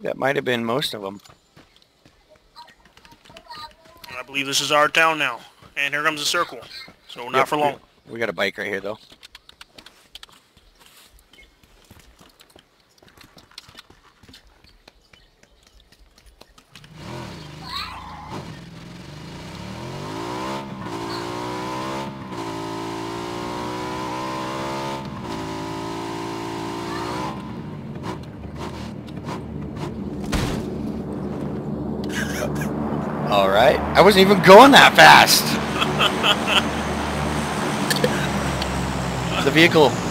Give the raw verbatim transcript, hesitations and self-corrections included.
that might have been most of them. I believe this is our town now. And here comes the circle. So not Yep, for long. We, we got a bike right here, though. All right. I wasn't even going that fast. The vehicle